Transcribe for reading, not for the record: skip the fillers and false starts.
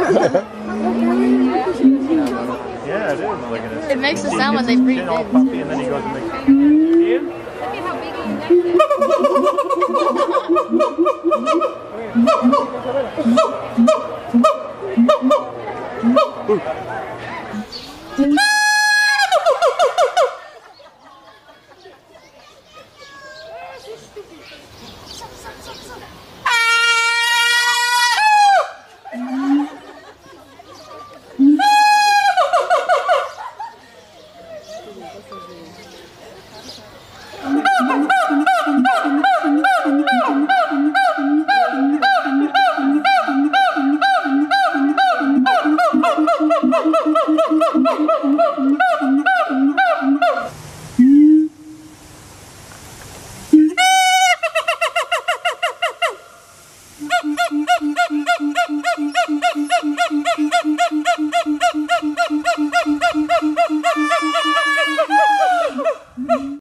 Yeah, it is. Look at it. It makes a sound when they breathe in. All puffy, and then he goes and makes. Ian? Look at how big he injected. Ha ha ha ha!